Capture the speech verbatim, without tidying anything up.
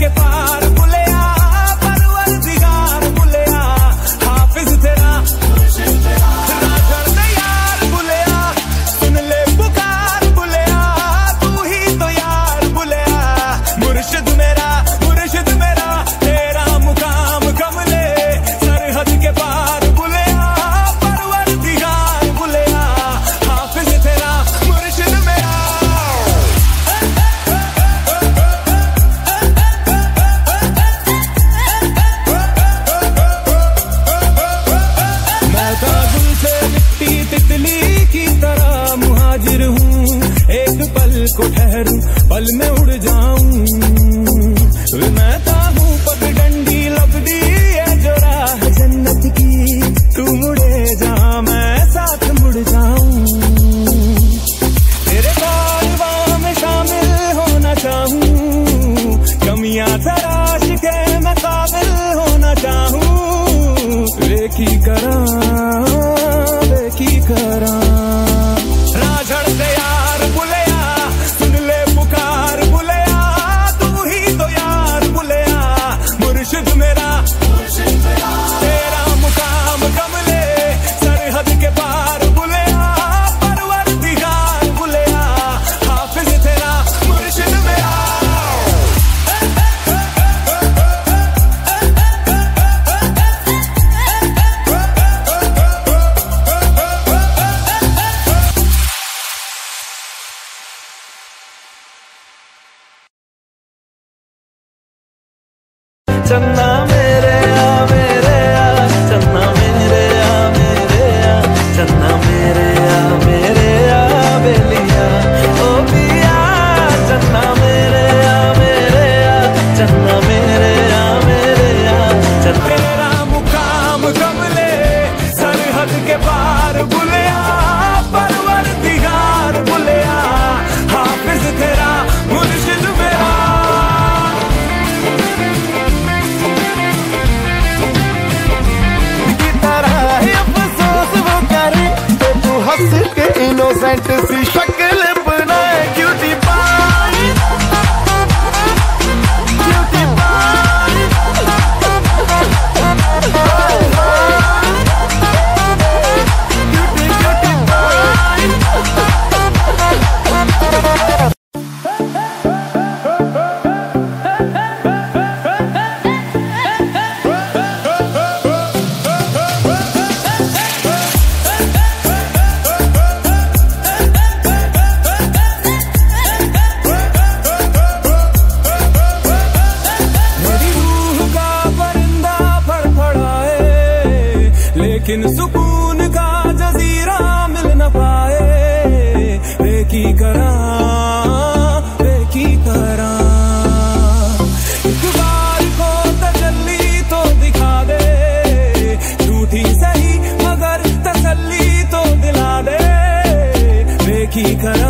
के पार बुलिया परवरदिगार बुलिया हाफिज तेरा राजड़ यार बुलिया सुन ले पुकार बुलिया तू ही तो यार बुलिया मुर्शिद मेरा मुर्शिद मेरा तेरा मुकाम कमले सरहद के पार बुलिया परवरदिगार बुलिया हाफिज तेरा मुर्शिद मेरा। तितली की तरह मुहाजिर हूँ एक पल को ठहरूं पल में उड़ जाऊं मैं हूँ पगडंडी लपड़ी है जो राह जन्नत की तू मुड़े जहाँ मैं साथ मुड़ जाऊं तेरे कारवां में शामिल होना चाहूँ कमियां तराश के मैं काबिल होना चाहूँ वे की करा की करा राजड़ तैयार बुलिया सुन ले पुकार बुलिया तू ही तो यार बुलिया मुर्शिद मेरा तेरा मुकाम कमले सरहद के पार बुलिया परवरदिगार बुलिया हाफिज तेरा मुर्शिद मेरा। चन्ना मेरे आ मेरे आ चन्ना मेरे आ मेरे आ चन्ना मेरे आ मेरे आ बेलिया ओ पिया चन्ना मेरे आ मेरे आ चन्ना मेरे आ मेरे आ चन्ना तेरा मुकाम कमले सरहद के पार बुलिया परवरदिगार बुलिया हाफिज तेरा मुर्शिद मेरा। हंस के इनोसेंट सी शक्ल बनाए cutie pie cutie pie cutie cutie pie लेकिन सुकून का जजीरा मिल न पाए वे की करा वे की करा एक बार को तजल्ली तो दिखा दे झूठी सही मगर तसल्ली तो दिला दे वे की करा